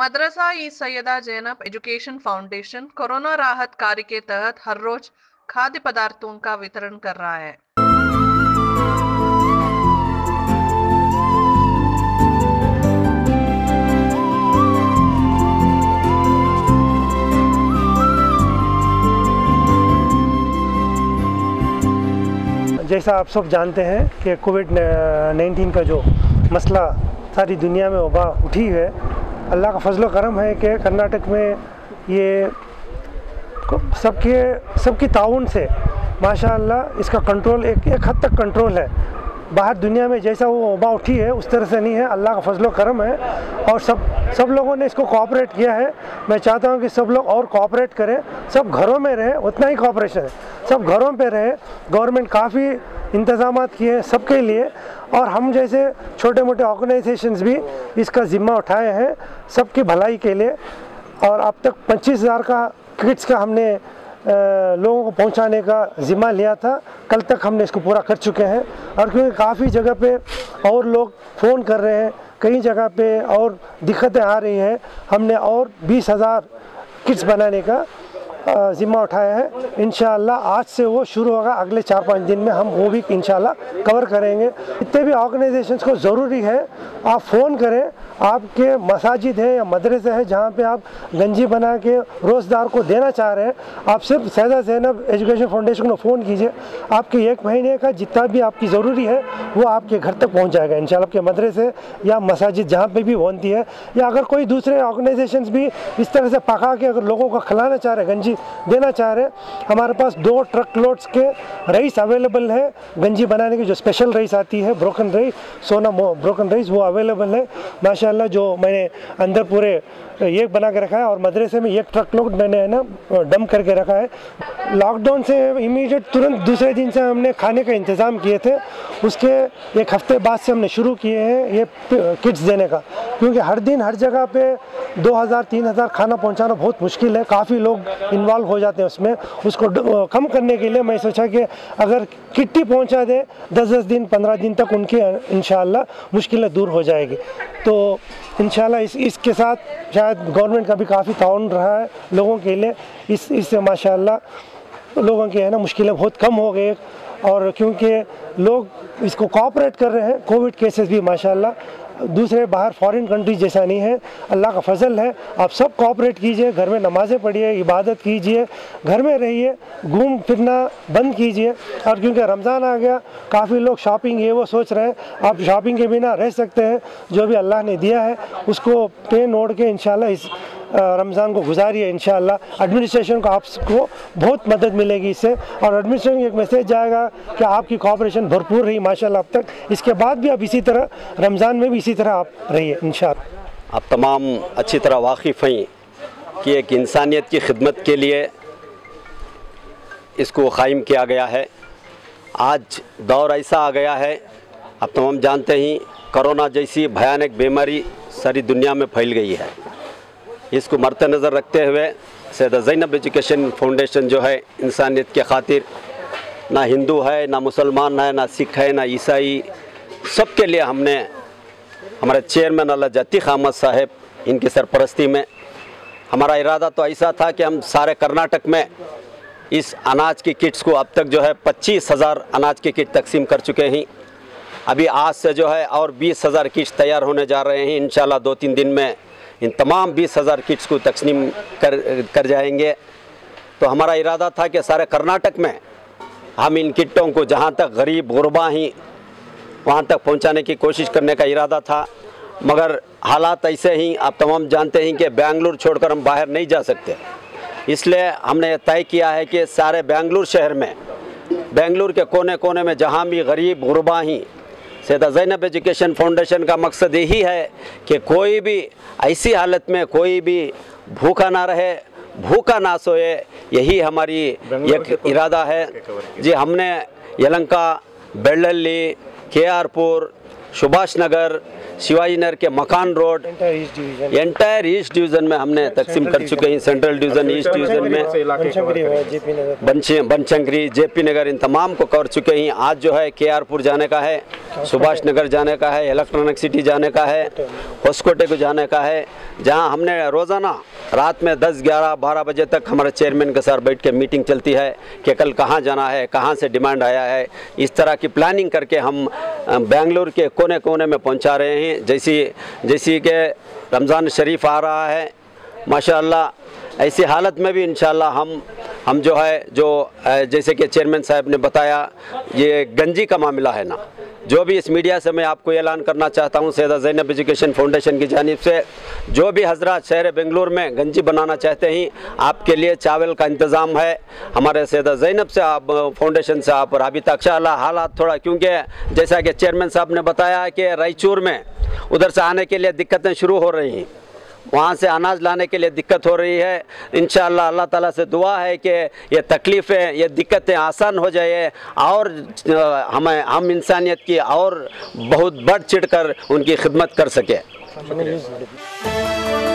मदरसा ई Sayyida Zainab education foundation corona राहत कार्य के तहत हर रोज खाद्य पदार्थों का वितरण कर रहा है। जैसा आप सब जानते हैं कि कोविड-19 का जो मसला सारी दुनिया में वबा उठी है, अल्लाह का फजल करम है कि कर्नाटक में ये सबकी ताउन से माशाअल्लाह इसका कंट्रोल एक हद तक कंट्रोल है। बाहर दुनिया में जैसा वो वबा उठी है उस तरह से नहीं है, अल्लाह का फजल करम है और सब लोगों ने इसको कोऑपरेट किया है। मैं चाहता हूँ कि सब लोग और कोऑपरेट करें, सब घरों में रहें, उतना ही कोऑपरेशन है, सब घरों पे रहे। गवर्नमेंट काफ़ी इंतज़ाम किए हैं सबके लिए और हम जैसे छोटे मोटे ऑर्गेनाइजेशंस भी इसका ज़िम्मा उठाए हैं सबकी भलाई के लिए। और अब तक 25,000 का किट्स का हमने लोगों को पहुंचाने का ज़िम्मा लिया था, कल तक हमने इसको पूरा कर चुके हैं। और क्योंकि काफ़ी जगह पे और लोग फ़ोन कर रहे हैं, कई जगह पे और दिक्कतें आ रही हैं, हमने और 20,000 किट्स बनाने का ज़िम्मा उठाया है। इंशाअल्लाह आज से वो शुरू होगा, अगले 4-5 दिन में हम वो भी इंशाअल्लाह कवर करेंगे। इतने भी ऑर्गेनाइजेशंस को ज़रूरी है आप फ़ोन करें, आपके मसाजिद है या मदरसे है जहाँ पे आप गंजी बना के रोज़दार को देना चाह रहे हैं, आप सिर्फ सैयदा ज़ैनब एजुकेशन फाउंडेशन को फ़ोन कीजिए, आपके 1 महीने का जितना भी आपकी ज़रूरी है वो आपके घर तक पहुँच जाएगा इंशाअल्लाह। आपके मदरसे या मसाजिद जहाँ पर भी बनती है, या अगर कोई दूसरे ऑर्गेनाइजेशंस भी इस तरह से पका के अगर लोगों को खिलाना चाह रहे हैं, गंजी देना चाह रहे हैं, हमारे पास 2 ट्रक लोड्स के राइस अवेलेबल है। गंजी बनाने की जो स्पेशल राइस आती है, broken rice, Sona broken rice, वो अवेलेबल है माशाअल्लाह। जो मैंने अंदर पूरे एक बना के रखा है और मदरसे में 1 ट्रक लोड मैंने है ना डंप करके रखा है। लॉकडाउन से इमीडिएट तुरंत दूसरे दिन से हमने खाने का इंतज़ाम किए थे, उसके 1 हफ्ते बाद से हमने शुरू किए हैं ये किट्स देने का, क्योंकि हर दिन हर जगह पे 2,000-3,000 खाना पहुंचाना बहुत मुश्किल है, काफ़ी लोग इन्वॉल्व हो जाते हैं उसमें। उसको कम करने के लिए मैं सोचा कि अगर किट्टी पहुंचा दे 10-10 दिन 15 दिन तक उनकी इंशाअल्लाह मुश्किलें दूर हो जाएगी। तो इंशाअल्लाह इसके साथ शायद गवर्नमेंट का भी काफ़ी ताउन रहा है लोगों के लिए, इससे माशाअल्लाह लोगों की है ना मुश्किलें बहुत कम हो गई। और क्योंकि लोग इसको कोऑपरेट कर रहे हैं, कोविड केसेस भी माशाअल्लाह दूसरे बाहर फॉरेन कंट्रीज जैसा नहीं है, अल्लाह का फजल है। आप सब कोऑपरेट कीजिए, घर में नमाज़ें पढ़िए, इबादत कीजिए, घर में रहिए, घूम फिरना बंद कीजिए। और क्योंकि रमज़ान आ गया, काफ़ी लोग शॉपिंग ये वो सोच रहे हैं, आप शॉपिंग के बिना रह सकते हैं। जो भी अल्लाह ने दिया है उसको पेन ओढ़ के इंशाअल्लाह इस रमज़ान को गुजारिए इंशाअल्लाह। एडमिनिस्ट्रेशन को आपको बहुत मदद मिलेगी इससे, और एडमिनिस्ट्रेशन को एक मैसेज जाएगा कि आपकी कोऑपरेशन भरपूर रही माशाअल्लाह अब तक, इसके बाद भी आप इसी तरह रमज़ान में भी इसी तरह आप रहिए इंशाअल्लाह। आप तमाम अच्छी तरह वाकिफ़ हैं कि एक इंसानियत की खिदमत के लिए इसको क़ायम किया गया है। आज दौर ऐसा आ गया है, आप तमाम जानते हैं कोरोना जैसी भयानक बीमारी सारी दुनिया में फैल गई है। इसको मद्देनज़र रखते हुए सैयदा ज़ैनब एजुकेशन फाउंडेशन जो है इंसानियत के खातिर, ना हिंदू है, ना मुसलमान है, ना सिख है, ना ईसाई, सबके लिए हमने हमारे चेयरमैन अल्लाह जतीक़ अहमद साहब इनकी सरपरस्ती में हमारा इरादा तो ऐसा था कि हम सारे कर्नाटक में इस अनाज की किट्स को अब तक जो है 25,000 अनाज की किट तकसीम कर चुके हैं। अभी आज से जो है और 20,000 किट्स तैयार होने जा रहे हैं। इंशाल्लाह 2-3 दिन में इन तमाम 20,000 किट्स को तकसीम कर जाएंगे। तो हमारा इरादा था कि सारे कर्नाटक में हम इन किट्टों को जहाँ तक गरीब गुरबा ही वहाँ तक पहुँचाने की कोशिश करने का इरादा था, मगर हालात ऐसे ही आप तमाम जानते हैं कि बेंगलुरु छोड़कर हम बाहर नहीं जा सकते। इसलिए हमने तय किया है कि सारे बेंगलुरु शहर में, बेंगलुरु के कोने कोने में जहाँ भी गरीब गुरबा ही, सैयदा ज़ैनब एजुकेशन फाउंडेशन का मकसद यही है कि कोई भी ऐसी हालत में कोई भी भूखा ना रहे, भूखा ना सोए, यही हमारी एक इरादा है जी। हमने यलंका, बेल्लल्ली, KRपुर, सुभाष नगर, शिवाजी नगर के मकान रोड, एंटायर ईस्ट डिवीज़न में हमने तकसीम कर चुके हैं। सेंट्रल डिवीज़न, ईस्ट डिवीज़न में बनशंकरी, जेपी नगर, इन तमाम को कर चुके हैं। आज जो है KRपुर जाने का है, सुभाष नगर जाने का है, इलेक्ट्रॉनिक सिटी जाने का है, होस्कोटे को जाने का है, जहां हमने रोज़ाना रात में 10, 11, 12 बजे तक हमारे चेयरमैन के साथ बैठ के मीटिंग चलती है कि कल कहां जाना है, कहां से डिमांड आया है। इस तरह की प्लानिंग करके हम बेंगलुरु के कोने कोने में पहुंचा रहे हैं। जैसी कि रमज़ान शरीफ आ रहा है, माशाअल्लाह, ऐसी हालत में भी इंशाअल्लाह हम जो है जैसे कि चेयरमैन साहब ने बताया, ये गंजी का मामला है ना, जो भी इस मीडिया से मैं आपको ऐलान करना चाहता हूँ, सैयदा ज़ैनब एजुकेशन फाउंडेशन की जानिब से जो भी हजरात शहर बेंगलुरु में गंजी बनाना चाहते हैं, आपके लिए चावल का इंतज़ाम है। हमारे सैयदा ज़ैनब से आप फाउंडेशन से आप राबिता, इंशाअल्लाह हालात थोड़ा, क्योंकि जैसा कि चेयरमैन साहब ने बताया कि रायचूर में उधर से आने के लिए दिक्कतें शुरू हो रही हैं, वहाँ से अनाज लाने के लिए दिक्कत हो रही है। इंशाअल्लाह अल्लाह ताला से दुआ है कि ये तकलीफ़ें, ये दिक्कतें आसान हो जाए और हम इंसानियत की और बहुत बढ़ चढ़ कर उनकी खिदमत कर सके।